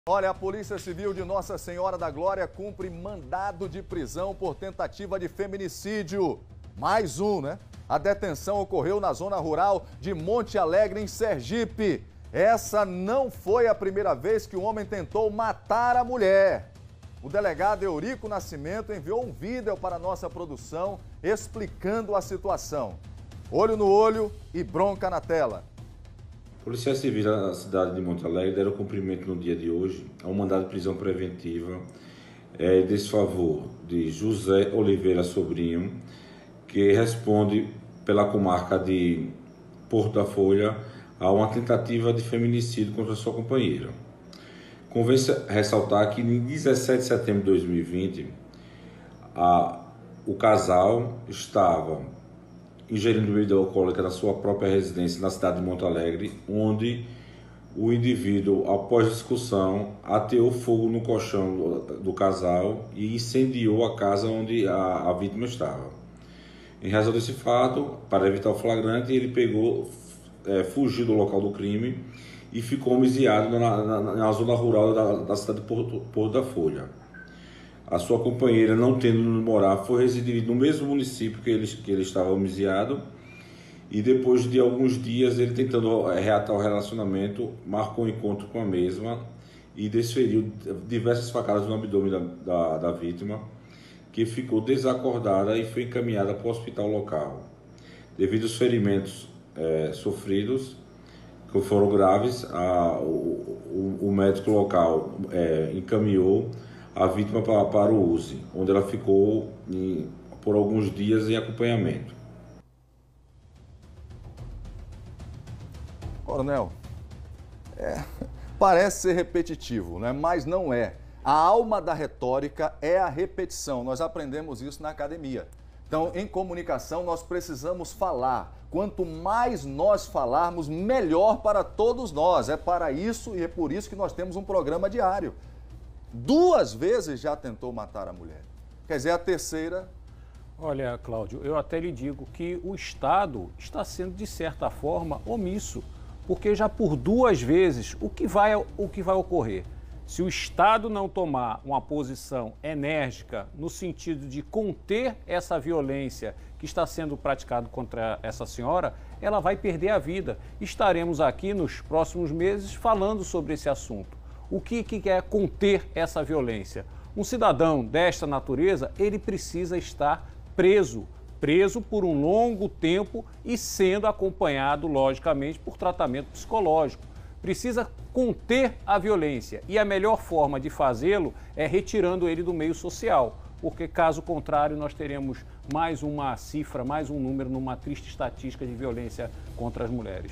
Olha, a Polícia Civil de Nossa Senhora da Glória cumpre mandado de prisão por tentativa de feminicídio. Mais um, né? A detenção ocorreu na zona rural de Monte Alegre, em Sergipe. Essa não foi a primeira vez que o homem tentou matar a mulher. O delegado Eurico Nascimento enviou um vídeo para a nossa produção explicando a situação. Olho no olho e bronca na tela. Policiais civis da cidade de Monte Alegre deram cumprimento no dia de hoje a um mandado de prisão preventiva em desfavor de José Oliveira Sobrinho, que responde pela comarca de Porto da Folha a uma tentativa de feminicídio contra sua companheira. Convém ressaltar que em 17 de setembro de 2020, o casal estava ingerindo bebida alcoólica na sua própria residência na cidade de Monte Alegre, onde o indivíduo, após discussão, ateou fogo no colchão do casal e incendiou a casa onde a vítima estava. Em razão desse fato, para evitar o flagrante, ele fugiu do local do crime e ficou homicidiado na zona rural da cidade de Porto da Folha. A sua companheira, não tendo onde morar, foi residir no mesmo município que ele estava homicidiado, e depois de alguns dias, ele tentando reatar o relacionamento, marcou um encontro com a mesma e desferiu diversas facadas no abdômen da vítima, que ficou desacordada e foi encaminhada para o hospital local. Devido aos ferimentos sofridos, que foram graves, o médico local encaminhou a vítima para o USI, onde ela ficou por alguns dias em acompanhamento. Coronel, parece ser repetitivo, né? Mas não é. A alma da retórica é a repetição. Nós aprendemos isso na academia. Então, em comunicação, nós precisamos falar. Quanto mais nós falarmos, melhor para todos nós. É para isso e é por isso que nós temos um programa diário. 2 vezes já tentou matar a mulher. Quer dizer, a terceira... Olha, Cláudio, eu até lhe digo que o Estado está sendo, de certa forma, omisso. Porque já por 2 vezes, o que vai ocorrer? Se o Estado não tomar uma posição enérgica no sentido de conter essa violência que está sendo praticada contra essa senhora, ela vai perder a vida. Estaremos aqui nos próximos meses falando sobre esse assunto. O que é conter essa violência? Um cidadão desta natureza, ele precisa estar preso por um longo tempo e sendo acompanhado, logicamente, por tratamento psicológico. Precisa conter a violência e a melhor forma de fazê-lo é retirando ele do meio social, porque caso contrário nós teremos mais uma cifra, mais um número numa triste estatística de violência contra as mulheres.